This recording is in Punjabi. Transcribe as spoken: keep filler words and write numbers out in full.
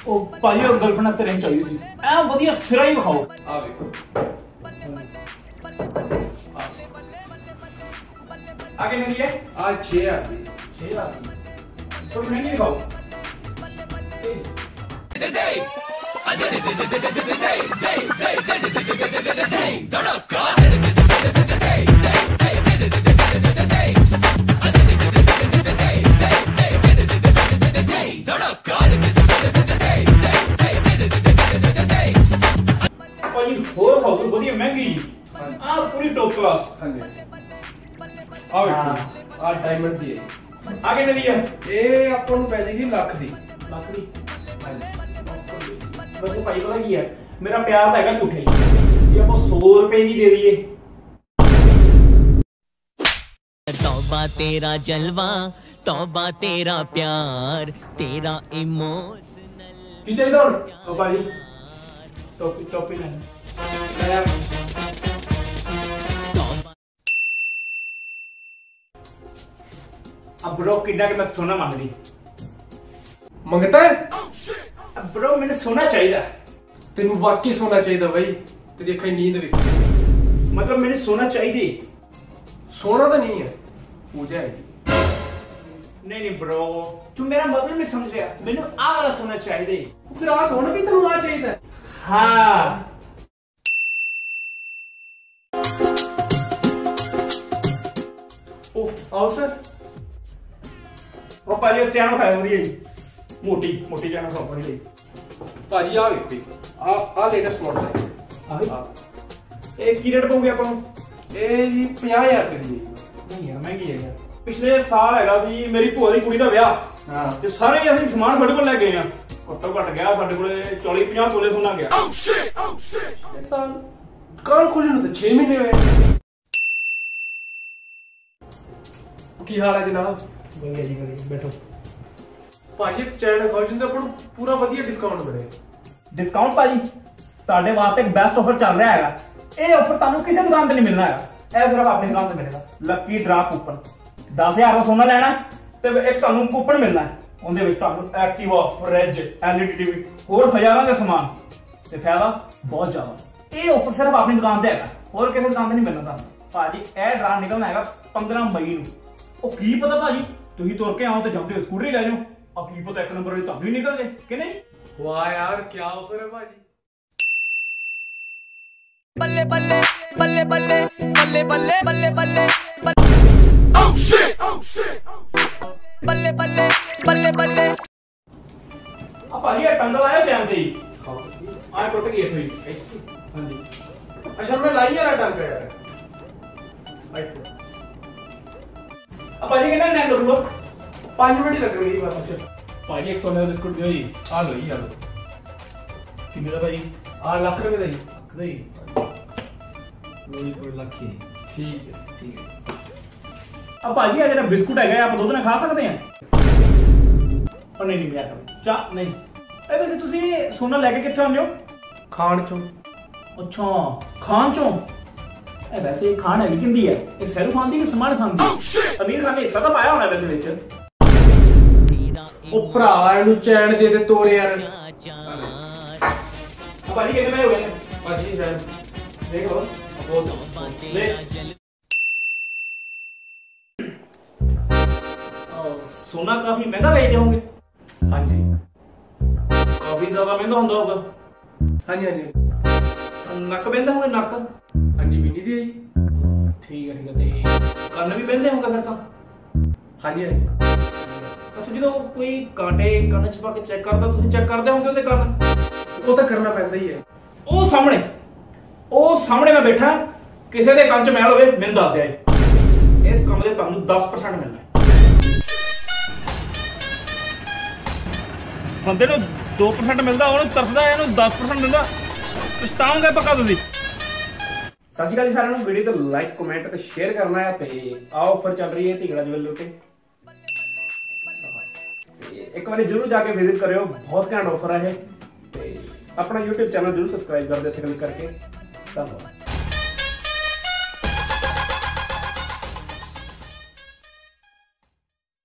ओ भाई और गर्लफ्रेंड वास्ते रिंग चाहिए सी ए वधिया सिरा ही विखाओ आ देखो आगे नहीं है आ छह आ छह आ थोड़ी महंगी दिखाओ और खाओ तो बढ़िया महंगी आ पूरी टॉप क्लास हां जी आ देखो आ डायमंड दी है आगे नहीं है ए अपन ਨੂੰ ਪੈ ਜਾਏਗੀ ਲੱਖ ਦੀ ਲੱਖ ਦੀ वैसे भाई पता की है मेरा प्यार तो है झूठे ये आप सौ रुपए की दे दिए तौबा तेरा जलवा तौबा तेरा प्यार तेरा इमोशनल की चाहिए और ओ भाई टॉपी टॉपी लेना यार अब ब्रो कितना के मैं सोना मांग रही ਮੰਗਤਾ ਹੈ अब ब्रो मैंने सोना चाहिए ਤੈਨੂੰ ਵਾਕਈ ਸੋਨਾ ਚਾਹੀਦਾ ਬਾਈ ਤੇ ਦੇਖਾਈ ਨੀਂਦ ਵੀ मतलब मैंने सोना चाहिए ਸੋਨਾ ਤਾਂ ਨਹੀਂ ਹੈ ਪੂਜਾ ਹੈ नहीं नहीं ब्रो तू मेरा मतलब नहीं समझ रहा मैंने आ वाला सोना चाहिए ਫਿਰ ਆ ਕੌਣ ਵੀ ਤੈਨੂੰ ਆ ਚਾਹੀਦਾ हाँ ओ आओ सर वो पाजी चैन खाया वधिया जी मोटी मोटी चैन खाओ वधिया ਭਾਜੀ ਆ ਵੇਖੋ ਆ ਆ ਲੇਟੈਸਟ ਮਾਡਲ ਹੈ जी ਆ ਇਹ ਕੀ ਰੇਟ ਪਊਗੀ ਆਪਾਂ ਨੂੰ ਇਹ ਜੀ ਪੰਜਾਹ ਹਜ਼ਾਰ ਰੁਪਏ ਦੀ ਨਹੀਂ ਯਾਰ ਮਹਿੰਗੀ ਹੈ ਯਾਰ ਪਿਛਲੇ ਸਾਲ ਹੈਗਾ ਸੀ ਮੇਰੀ ਭੂਆ ਦੀ ਕੁੜੀ ਦਾ ਵਿਆਹ ਹਾਂ ਤੇ ਸਾਰੇ ਅਸੀਂ ਸਮਾਨ ਸਾਡੇ ਕੋਲ ਲੈ ਗਏ ਆ ਘੱਟੋ ਘੱਟ ਗਿਆ ਸਾਡੇ ਕੋਲੇ ਚਾਲੀ ਪੰਜਾਹ ਤੋਲੇ ਸੋਨਾ ਗਿਆ ਓ ਸ਼ਿਟ ਓ ਸ਼ਿਟ ਇਹ ਸਾਲ ਦੁਕਾਨ ਖੋਲ੍ਹੇ ਨੂੰ ਤਾਂ ਛੇ ਮਹੀਨੇ ਹੋਏ ਕੀ ਹਾਲ ਹੈ ਜਨਾਬ ਵਧੀਆ ਜੀ ਵਧੀਆ ਬੈਠੋ ਭਾਜੀ ਇੱਕ ਚੈਨ ਖਾਓ ਜਿੰਦੇ ਆਪਾਂ ਨੂੰ ਪੂਰਾ ਵਧੀਆ ਡਿਸਕਾਊਂਟ ਮਿਲੇ ਡਿਸਕਾਊਂਟ ਭਾਜੀ ਤੁਹਾਡੇ ਵਾਸਤੇ ਇੱਕ ਬੈਸਟ ਆਫਰ ਚੱਲ ਰਿਹਾ ਹੈਗਾ ਇਹ ਆਫਰ ਤੁਹਾਨੂੰ ਕਿਸੇ ਦੁਕਾਨ ਤੇ ਨਹੀਂ ਮਿਲਣਾ ਹੈਗਾ ਇਹ ਸਿਰਫ ਆਪਣੀ ਦੁਕਾਨ ਤੇ ਮਿਲੇਗਾ ਲੱਕੀ ਡਰਾ ਕੂਪਨ ਦਸ ਹਜ਼ਾਰ ਦਾ ਸੋਨਾ ਲੈਣਾ ਤੇ ਇੱਕ ਤੁਹਾਨੂੰ ਕੂਪਨ ਮਿਲਣਾ ਹੈ ਉਹਦੇ ਵਿੱਚ ਤੁਹਾਨੂੰ ਐਕਟਿਵਾ ਫ੍ਰਿਜ ਐਲਈਡੀ ਟੀਵੀ ਹੋਰ ਹਜ਼ਾਰਾਂ ਦੇ ਸਮਾਨ ਤੇ ਫਾਇਦਾ ਬਹੁਤ ਜ਼ਿਆਦਾ ਇਹ ਆਫਰ ਸਿਰਫ ਆਪਣੀ ਦੁਕਾਨ ਤੇ ਹੈਗਾ ਹੋਰ ਕਿਸੇ ਦੁਕਾਨ ਤੇ ਨਹੀਂ ਮਿਲਣਾ ਤੁਹਾਨੂੰ ਭਾਜੀ ਇਹ ਡਰਾ ਨਿਕਲਣਾ ਹੈਗਾ ਪੰਦਰਾਂ ਮਈ ਨੂੰ ਉਹ ਕੀ ਪਤਾ ਭਾਜੀ ਤੁਸੀਂ ਤੁਰ ਕੇ ਆਓ ਤੇ ਜਾਂਦੇ ਸਕੂਟਰੀ ਲੈ ਜਾਓ ਆ ਕੀ ਪਤਾ ਇੱਕ ਨੰਬਰ ਵਾਲੀ ਤੁਹਾਨੂੰ ਹੀ ਨਿਕਲ ਜੇ ਕਿ ਨਹੀਂ ਵਾਹ ਯਾਰ ਕੀ ਆਫਰ ਹੈ ਭਾਜੀ बल्ले बल्ले बल्ले बल्ले बल्ले बल्ले बल्ले बल्ले ਓ ਸ਼ਿਟ ਓ ਸ਼ਿਟ बल्ले बल्ले बल्ले बल्ले ਆ ਭਾਜੀ ਇਹ ਟੰਗਲ ਆਇਆ ਚੈਨ ਤੇ ਹੀ ਆ ਟੁੱਟ ਗਈ ਇੱਥੇ ਹੀ ਹਾਂਜੀ ਅੱਛਾ ਮੈਂ ਲਾਈ ਯਾਰ ਡੰਗ ਯਾਰ ਇੱਥੇ ਆ ਭਾਜੀ ਕਿੰਨਾ ਟਾਈਮ ਲੱਗੂਗਾ ਪੰਜ ਮਿੰਟ ਹੀ ਲੱਗਣਗੇ ਬਸ ਅੱਛਾ ਭਾਜੀ ਇੱਕ ਸੋਨੇ ਦਾ ਬਿਸਕੁਟ ਦਿਓ ਜੀ ਆ ਲੋ ਜੀ ਆ ਲੋ ਕਿੰਨੇ ਦਾ ਭਾਜੀ ਆ ਲੱਖ ਰੁਪਏ ਦਾ ਜੀ ਨਹੀਂ ਲੋਈ ਕੋਲ ਲੱਖੀ ਠੀਕ ਹੈ ਠੀਕ ਹੈ ਆ ਭਾਜੀ ਆ ਜਿਹੜਾ ਬਿਸਕੁਟ ਹੈਗਾ ਆਪਾਂ ਦੁੱਧ ਨਾਲ ਖਾ ਸਕਦੇ ਆ ਉਹ ਨਹੀਂ ਨਹੀਂ ਯਾਰ ਚਾ ਨਹੀਂ ਇਹ ਵੈਸੇ ਤੁਸੀਂ ਸੋਨਾ ਲੈ ਕੇ ਕਿੱਥੋਂ ਆਉਂਦੇ ਹੋ ਖਾਣ ਚੋਂ ਅੱਛਾ ਖਾਨ ਚੋਂ ਇਹ ਵੈਸੇ ਖਾਣ ਹੈਗੀ ਕਿੰਦੀ ਹੈ ਇਹ ਸਹਿਰੂ ਖਾਨ ਦੀ ਕਿ ਸਮਾਨ ਖਾਨ ਦੀ ਅਮੀਰ ਖਾਨ ਨੇ ਹਿੱਸਾ ਤਾਂ ਪਾਇਆ ਹੋਣਾ ਵੈਸੇ ਵਿੱਚ ਉਹ ਭਰਾ ਇਹਨੂੰ ਚੈਨ ਦੇ ਦੇ ਤੋਰੇ ਯਾਰ ਭਾਜੀ ਕਿੰਨੇ ਪੈਸੇ ਹੋ ਗਏ ਭਾਜੀ ਸਰ ਦੇਖ ਲਓ सोना काफी महंगा बेचते होंगे हाँ जी काफी ज्यादा महंगा होता होगा हाँ जी हाँ जी नक बहते होंगे नक हाँ जी भी नहीं दिया जी ठीक है ठीक है कन्न भी बहते होंगे फिर तो हाँ जी हाँ जी अच्छा जो कोई कांटे कन्न छपा के चेक करता तुम चेक करते होंगे उनके कन्न वो तो करना पैंदा ही है ਉਹ ਸਾਹਮਣੇ ਉਹ ਸਾਹਮਣੇ ਮੈਂ ਬੈਠਾ ਕਿਸੇ ਦੇ ਕੰਨ ਚ ਮੈਲ ਹੋਵੇ ਮੈਨੂੰ ਦੱਸ ਦਿਆ ਇਸ ਕੰਮ ਦੇ ਤੁਹਾਨੂੰ ਦਸ ਪਰਸੈਂਟ ਮਿਲਣਾ ਬੰਦੇ ਨੂੰ ਦੋ ਪਰਸੈਂਟ ਮਿਲਦਾ ਉਹਨੂੰ ਤਰਸਦਾ ਇਹਨੂੰ ਦਸ ਪਰਸੈਂਟ ਮਿਲਦਾ ਪਛਤਾਉਂਗੇ ਪੱਕਾ ਤੁਸੀਂ ਸਤਿ ਸ਼੍ਰੀ ਅਕਾਲ ਜੀ ਸਾਰਿਆਂ ਨੂੰ ਵੀਡੀਓ ਤੇ ਲਾਈਕ ਕਮੈਂਟ ਤੇ ਸ਼ੇਅਰ ਕਰਨਾ ਹੈ ਤੇ ਆਹ ਆਫਰ ਚੱਲ ਰਹੀ ਹੈ ਢਿੰਗੜਾ ਜਵੈਲਰੀ ਉੱਤੇ ਇੱਕ ਵਾਰੀ ਜਰੂਰ ਜਾ ਕੇ ਵਿਜ਼ਿਟ ਕਰਿਓ ਬਹੁਤ ਘੈਂਟ ਆਫਰ ਹੈ ਇਹ ਤੇ अपना यूट्यूब चैनल जरूर सब्सक्राइब कर दे क्लिक करके धन्यवाद।